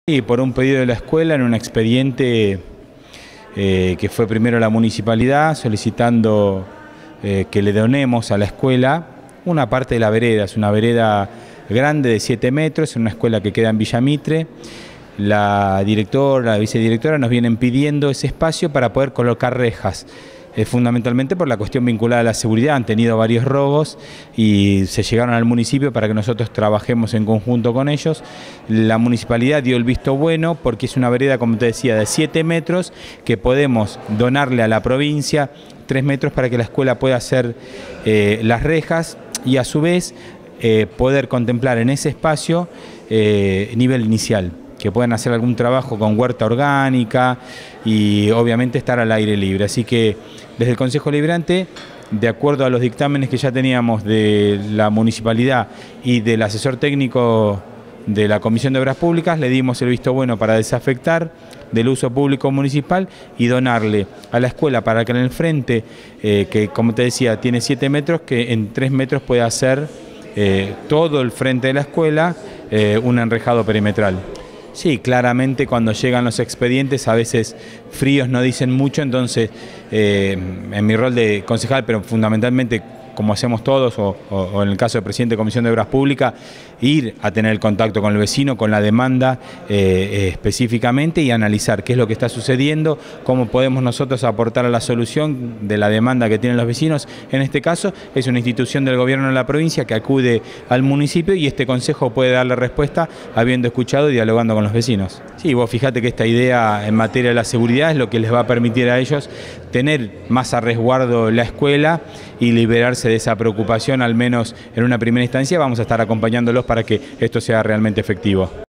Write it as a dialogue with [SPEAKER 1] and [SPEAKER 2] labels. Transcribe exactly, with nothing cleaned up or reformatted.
[SPEAKER 1] Sí, por un pedido de la escuela en un expediente eh, que fue primero la municipalidad solicitando eh, que le donemos a la escuela una parte de la vereda. Es una vereda grande de siete metros, en una escuela que queda en Villa Mitre. La directora, la vicedirectora nos vienen pidiendo ese espacio para poder colocar rejas. Eh, fundamentalmente por la cuestión vinculada a la seguridad. Han tenido varios robos y se llegaron al municipio para que nosotros trabajemos en conjunto con ellos. La municipalidad dio el visto bueno porque es una vereda, como te decía, de siete metros que podemos donarle a la provincia tres metros para que la escuela pueda hacer eh, las rejas y a su vez eh, poder contemplar en ese espacio eh, nivel inicial, que puedan hacer algún trabajo con huerta orgánica y obviamente estar al aire libre. Así que desde el Consejo Deliberante, de acuerdo a los dictámenes que ya teníamos de la municipalidad y del asesor técnico de la Comisión de Obras Públicas, le dimos el visto bueno para desafectar del uso público municipal y donarle a la escuela para que en el frente, eh, que como te decía tiene siete metros, que en tres metros pueda hacer eh, todo el frente de la escuela eh, un enrejado perimetral. Sí, claramente cuando llegan los expedientes a veces fríos no dicen mucho, entonces eh, en mi rol de concejal, pero fundamentalmente como hacemos todos, o, o, o en el caso del presidente de Comisión de Obras Públicas, ir a tener el contacto con el vecino, con la demanda eh, eh, específicamente y analizar qué es lo que está sucediendo, cómo podemos nosotros aportar a la solución de la demanda que tienen los vecinos. En este caso es una institución del gobierno de la provincia que acude al municipio y este consejo puede darle respuesta habiendo escuchado y dialogando con los vecinos. Sí, vos fijate que esta idea en materia de la seguridad es lo que les va a permitir a ellos tener más a resguardo la escuela y liberarse de esa preocupación, al menos en una primera instancia. Vamos a estar acompañándolos para que esto sea realmente efectivo.